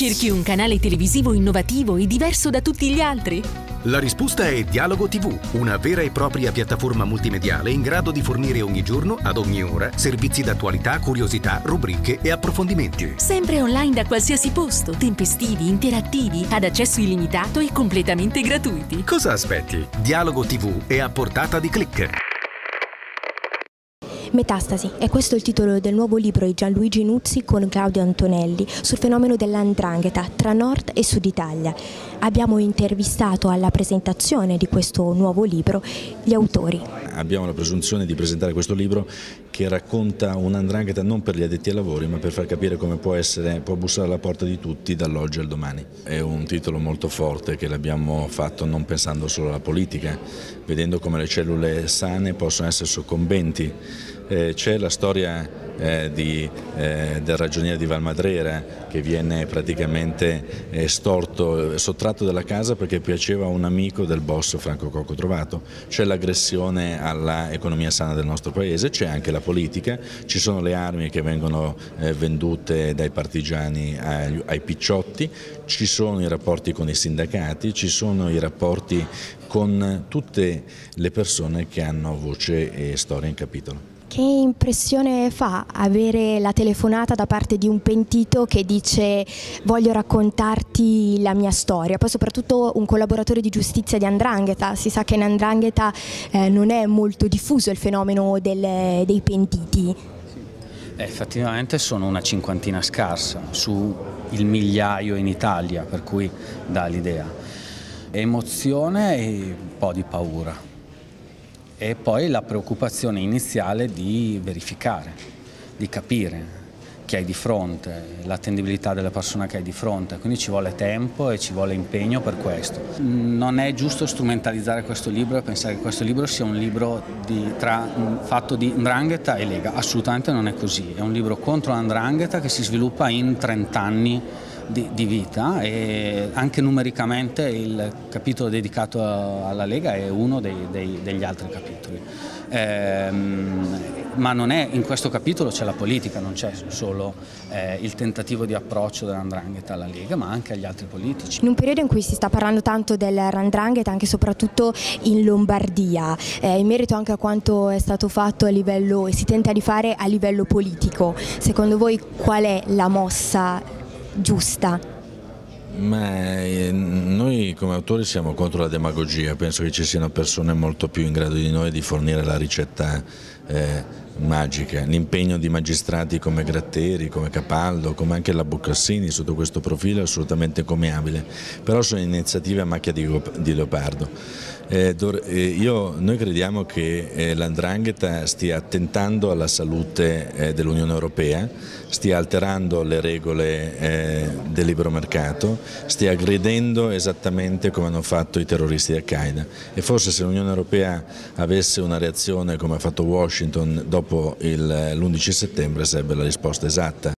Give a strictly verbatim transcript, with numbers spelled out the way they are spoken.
Cerchi un canale televisivo innovativo e diverso da tutti gli altri? La risposta è Dialogo tivù, una vera e propria piattaforma multimediale in grado di fornire ogni giorno, ad ogni ora, servizi d'attualità, curiosità, rubriche e approfondimenti. Sempre online da qualsiasi posto, tempestivi, interattivi, ad accesso illimitato e completamente gratuiti. Cosa aspetti? Dialogo tivù è a portata di click. Metastasi, è questo il titolo del nuovo libro di Gianluigi Nuzzi con Claudio Antonelli sul fenomeno dell'andrangheta tra Nord e Sud Italia. Abbiamo intervistato alla presentazione di questo nuovo libro gli autori. Abbiamo la presunzione di presentare questo libro che racconta un'andrangheta non per gli addetti ai lavori, ma per far capire come può essere, può bussare alla porta di tutti dall'oggi al domani. È un titolo molto forte che l'abbiamo fatto non pensando solo alla politica, vedendo come le cellule sane possono essere soccombenti. Eh, c'è la storia eh, di, eh, del ragioniere di Valmadrera che viene praticamente eh, storto, sottratto dalla casa perché piaceva a un amico del boss Franco Cocco Trovato. C'è l'aggressione all'economia sana del nostro paese, c'è anche la politica, ci sono le armi che vengono eh, vendute dai partigiani ai, ai picciotti, ci sono i rapporti con i sindacati, ci sono i rapporti con tutte le persone che hanno voce e storia in capitolo. Che impressione fa avere la telefonata da parte di un pentito che dice voglio raccontarti la mia storia, poi soprattutto un collaboratore di giustizia di 'ndrangheta, si sa che in 'ndrangheta eh, non è molto diffuso il fenomeno del, dei pentiti. Eh, effettivamente sono una cinquantina scarsa su il migliaio in Italia, per cui dà l'idea. Emozione e un po' di paura. E poi la preoccupazione iniziale di verificare, di capire chi hai di fronte, l'attendibilità della persona che hai di fronte, quindi ci vuole tempo e ci vuole impegno per questo. Non è giusto strumentalizzare questo libro e pensare che questo libro sia un libro di, tra, fatto di 'ndrangheta e Lega, assolutamente non è così, è un libro contro l'andrangheta che si sviluppa in trent'anni Di, di vita e anche numericamente il capitolo dedicato alla Lega è uno dei, dei, degli altri capitoli. Ehm, ma non è, in questo capitolo c'è la politica, non c'è solo eh, il tentativo di approccio dell''ndrangheta alla Lega, ma anche agli altri politici. In un periodo in cui si sta parlando tanto dell''ndrangheta anche e soprattutto in Lombardia, eh, in merito anche a quanto è stato fatto a livello e si tenta di fare a livello politico, secondo voi qual è la mossa giusta? Ma eh, noi come autori siamo contro la demagogia, penso che ci siano persone molto più in grado di noi di fornire la ricetta eh, magica. L'impegno di magistrati come Gratteri, come Capaldo, come anche la Boccassini sotto questo profilo è assolutamente encomiabile, però sono iniziative a macchia di, di leopardo. Eh, io, noi crediamo che eh, l'andrangheta stia attentando alla salute eh, dell'Unione Europea, stia alterando le regole eh, del libero mercato, stia aggredendo esattamente come hanno fatto i terroristi di Al-Qaeda e forse se l'Unione Europea avesse una reazione come ha fatto Washington dopo l'undici settembre sarebbe la risposta esatta.